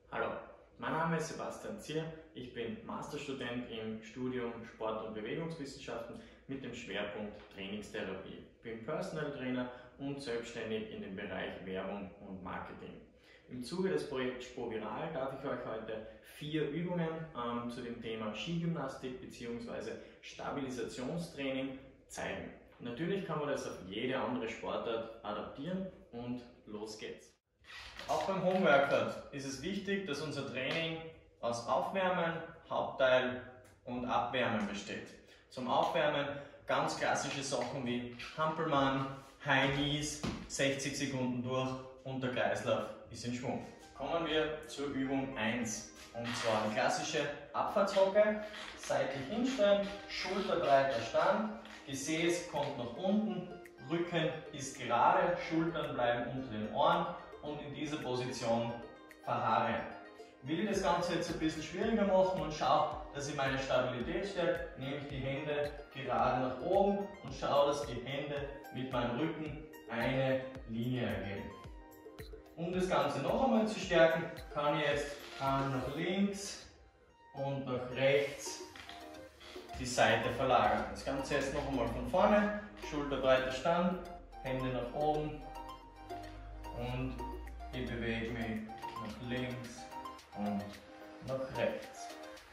Hallo, mein Name ist Sebastian Zier, ich bin Masterstudent im Studium Sport- und Bewegungswissenschaften mit dem Schwerpunkt Trainingstherapie. Ich bin Personal Trainer und selbstständig in dem Bereich Werbung und Marketing. Im Zuge des Projekts Spoviral darf ich euch heute 4 Übungen zu dem Thema Skigymnastik bzw. Stabilisationstraining zeigen. Natürlich kann man das auf jede andere Sportart adaptieren und los geht's. Auch beim Homeworkout ist es wichtig, dass unser Training aus Aufwärmen, Hauptteil und Abwärmen besteht. Zum Aufwärmen ganz klassische Sachen wie Hampelmann, High Knees, 60 Sekunden durch und der Kreislauf ist in Schwung. Kommen wir zur Übung 1 und zwar eine klassische Abfahrtshocke, seitlich hinstellen, schulterbreiter Stand, Gesäß kommt nach unten, Rücken ist gerade, Schultern bleiben unter den Ohren und in dieser Position verharren. Will ich das Ganze jetzt ein bisschen schwieriger machen und schaue, dass ich meine Stabilität stärke, nehme ich die Hände gerade nach oben und schaue, dass die Hände mit meinem Rücken eine Linie ergeben. Um das Ganze noch einmal zu stärken, kann ich jetzt nach links und nach rechts die Seite verlagern. Das Ganze jetzt noch einmal von vorne, schulterbreiter Stand, Hände nach oben und ich bewege mich nach links und nach rechts.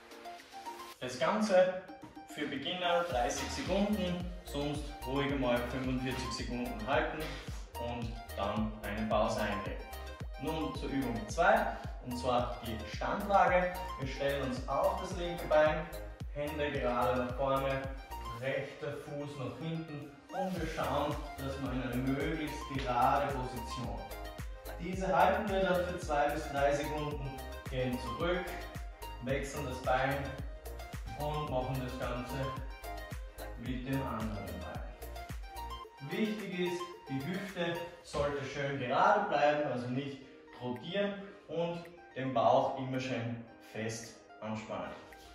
Das Ganze für Beginner 30 Sekunden, sonst ruhig mal 45 Sekunden halten und dann eine Pause einlegen. Nun zur Übung 2, und zwar die Standlage. Wir stellen uns auf das linke Bein, Hände gerade nach vorne, rechter Fuß nach hinten und wir schauen, dass wir in eine möglichst gerade Position. Diese halten wir dann für 2 bis 3 Sekunden, gehen zurück, wechseln das Bein und machen das Ganze mit dem anderen Bein. Wichtig ist, die Hüfte sollte schön gerade bleiben, also nicht rotieren und den Bauch immer schön fest anspannen.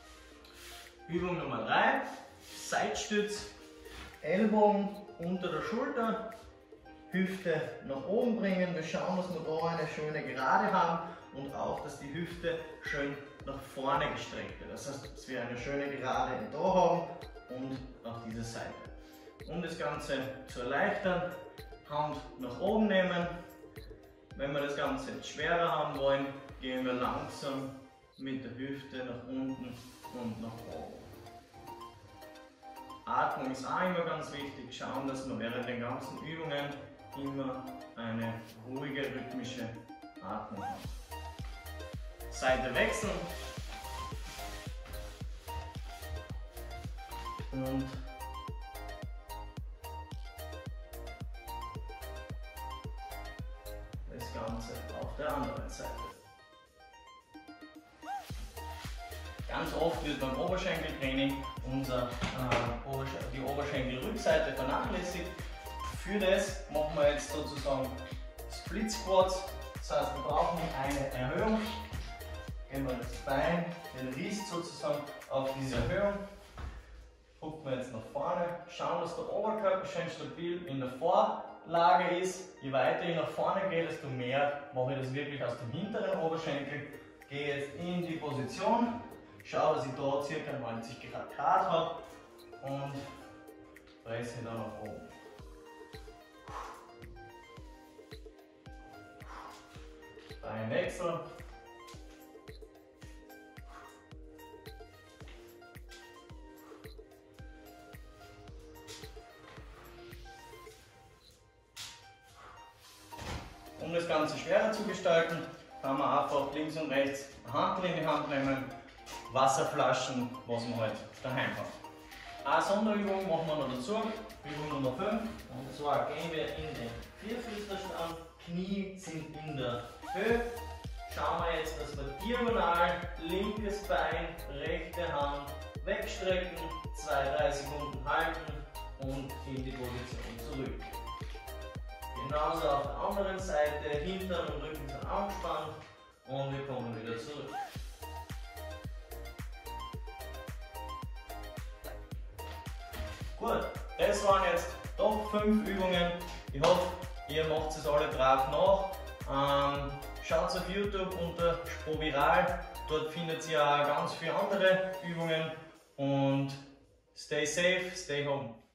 Übung Nummer 3, Seitstütz, Ellbogen unter der Schulter, Hüfte nach oben bringen. Wir schauen, dass wir da eine schöne Gerade haben und auch, dass die Hüfte schön nach vorne gestreckt wird. Das heißt, dass wir eine schöne Gerade da haben und auf dieser Seite. Um das Ganze zu erleichtern, Hand nach oben nehmen. Wenn wir das Ganze jetzt schwerer haben wollen, gehen wir langsam mit der Hüfte nach unten und nach oben. Atmung ist auch immer ganz wichtig. Schauen, dass wir während den ganzen Übungen immer eine ruhige, rhythmische Atmung haben. Seite wechseln und das Ganze auf der anderen Seite. Ganz oft wird beim Oberschenkeltraining die Oberschenkelrückseite vernachlässigt. Für das machen wir jetzt sozusagen Split Squats. Das heißt, wir brauchen eine Erhöhung. Gehen wir das Bein, den Riss sozusagen auf diese Erhöhung. Gucken wir jetzt nach vorne. Schauen, dass der Oberkörper schön stabil in der Vorlage ist. Je weiter ich nach vorne gehe, desto mehr mache ich das wirklich aus dem hinteren Oberschenkel. Gehe jetzt in die Position. Schaue, dass ich da ca. 90 Grad habe und presse dann nach oben. Beinwechsel. Um das Ganze schwerer zu gestalten, kann man einfach links und rechts Hantel in die Hand nehmen, Wasserflaschen, was man halt daheim hat. Eine Sonderübung machen wir noch dazu, Übung Nummer 5, und zwar gehen wir in den Vierfüßlerstand, Knie sind in der Höhe. Schauen wir jetzt, dass wir diagonal linkes Bein, rechte Hand wegstrecken, 2-3 Sekunden halten und in die Position zurück. Genauso auf der anderen Seite, Hintern und Rücken sind angespannt und wir kommen wieder zurück. Gut, das waren jetzt doch 5 Übungen. Ich hoffe, ihr macht es alle brav nach. schaut auf YouTube unter Spoviral, dort findet ihr auch ganz viele andere Übungen und stay safe, stay home.